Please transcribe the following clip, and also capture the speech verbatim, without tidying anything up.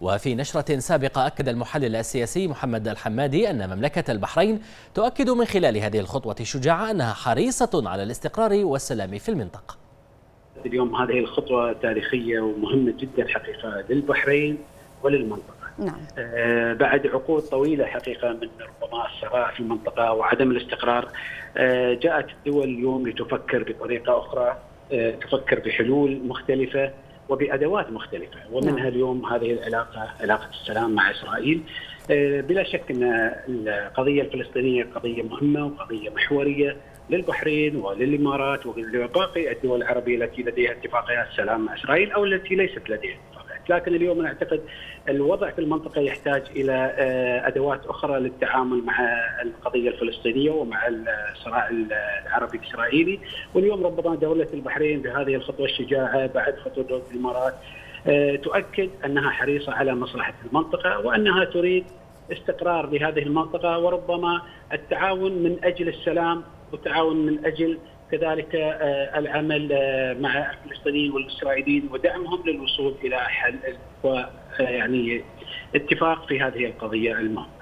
وفي نشرة سابقة أكد المحلل السياسي محمد الحمادي أن مملكة البحرين تؤكد من خلال هذه الخطوة الشجاعة أنها حريصة على الاستقرار والسلام في المنطقة. اليوم هذه الخطوة تاريخية ومهمة جدا حقيقة للبحرين وللمنطقة. نعم. آه بعد عقود طويلة حقيقة من ربما الصراع في المنطقة وعدم الاستقرار، آه جاءت الدول اليوم لتفكر بطريقة أخرى، آه تفكر بحلول مختلفة وبأدوات مختلفة، ومنها نعم. اليوم هذه العلاقة، علاقة السلام مع إسرائيل. آه بلا شك أن القضية الفلسطينية قضية مهمة وقضية محورية للبحرين وللإمارات ولباقي الدول العربية التي لديها اتفاقيات سلام مع إسرائيل أو التي ليست لديها اتفاقيات، لكن اليوم أنا أعتقد الوضع في المنطقة يحتاج إلى أدوات أخرى للتعامل مع القضية الفلسطينية ومع الصراع العربي الإسرائيلي. واليوم ربما دولة البحرين بهذه الخطوة الشجاعة بعد خطوة دولة الإمارات تؤكد أنها حريصة على مصلحة المنطقة وأنها تريد استقرار لهذه المنطقة، وربما التعاون من أجل السلام والتعاون من أجل كذلك العمل مع الفلسطينيين والإسرائيليين ودعمهم للوصول إلى حل ويعني اتفاق في هذه القضية المهمة.